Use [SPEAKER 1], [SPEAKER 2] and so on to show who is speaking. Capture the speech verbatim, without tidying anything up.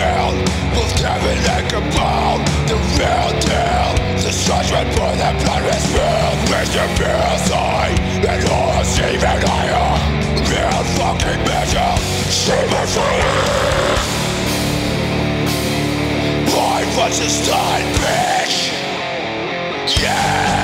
[SPEAKER 1] down, both Kevin and Capone. The real deal, the judgment for the bloodless will. Mister Parasite, and horse even higher. Real fucking measure, shame and fire. Life was a stun, bitch. Yeah.